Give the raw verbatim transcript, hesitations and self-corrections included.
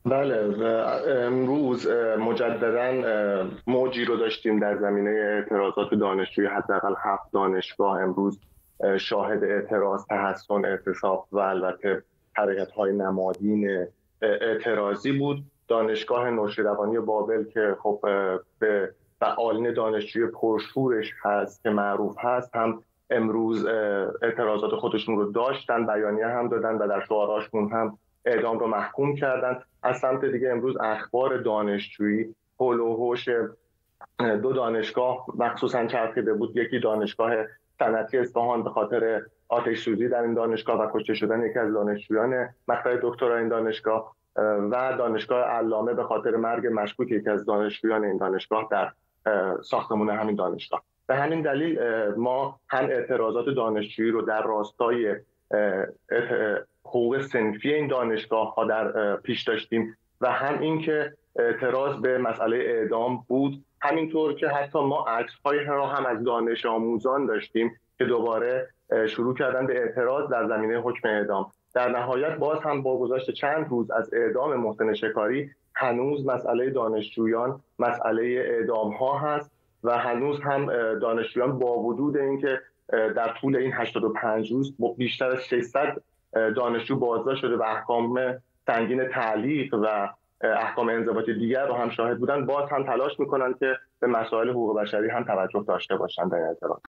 بله و امروز مجددا موجی رو داشتیم در زمینه اعتراضات دانشجوی. حداقل هفت دانشگاه امروز شاهد اعتراض، تحسن، اعتصاب و البته حرکت‌های نمادین اعتراضی بود. دانشگاه نوشیروانی بابل که خب به فعالین دانشجوی پرشورش هست که معروف هست، هم امروز اعتراضات خودشون رو داشتن، بیانیه هم دادن و در شعارهاشون هم اعدام رو محکوم کردن. از سمت دیگه امروز اخبار دانشجویی حول و حوش دو دانشگاه مخصوصا چرخیده بود. یکی دانشگاه صنعتی اصفهان به خاطر آتش سوزی در این دانشگاه و کشته شدن یکی از دانشجویان مقطع دکترا این دانشگاه، و دانشگاه علامه به خاطر مرگ مشکوک یکی از دانشجویان این دانشگاه در ساختمان همین دانشگاه. به همین دلیل ما هم اعتراضات دانشجویی رو در راستای حقوق صنفی این دانشگاه ها در پیش داشتیم و هم اینکه اعتراض به مسئله اعدام بود. همینطور که حتی ما عکس‌های را هم از دانش آموزان داشتیم که دوباره شروع کردن به اعتراض در زمینه حکم اعدام. در نهایت باز هم با گذشت چند روز از اعدام محسن شکاری هنوز مسئله دانشجویان مسئله اعدام ها هست و هنوز هم دانشجویان با وجود اینکه در طول این هشتاد و پنج روز بیشتر از ششصد دانشجو بازداشت شده و احکام سنگین تعلیق و احکام انضباطی دیگر رو هم شاهد بودن، باز هم تلاش میکنن که به مسائل حقوق بشری هم توجه داشته باشند در اعتراض.